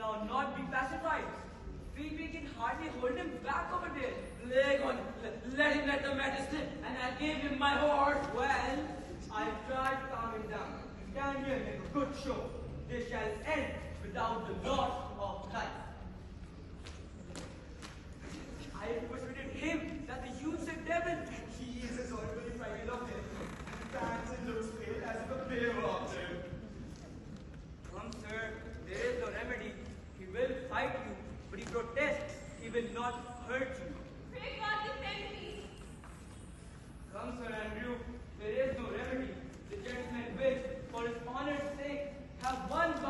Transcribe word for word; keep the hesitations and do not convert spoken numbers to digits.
now not be pacified. We, we can hardly hold him back over there. Lay on, let him let the matter slip, and I gave him my horse. Well, I tried to calm him down. Stand here and make a good show. This shall end without the loss of life. I persuaded him that the youth's a devil. He is as horrible if I will of him. He stands and looks pale as if a bear were after him. Come, sir, there is no remedy. He will fight you, but he protests he will not hurt you. Pray God defend me. Come, Sir Andrew, there is no remedy. The gentleman will, for his honor's sake, have one